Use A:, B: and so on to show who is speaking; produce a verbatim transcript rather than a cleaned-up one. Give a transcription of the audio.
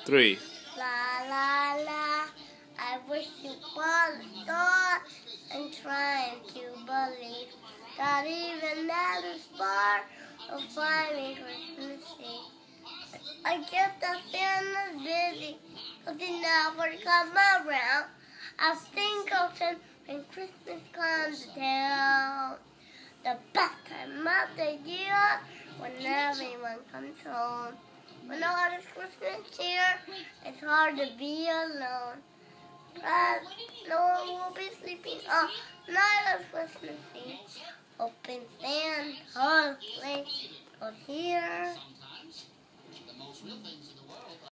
A: three.
B: La la la, I wish you all a star and trying to believe that even that is far of finding Christmas Eve. I guess the Santa's busy because he never comes around. I think of him when Christmas comes to town. The best time of the year when everyone comes home. When all is Christmas here, it's hard to be alone. But no one will be sleeping all night of Christmas Eve. Open Santa's place out here.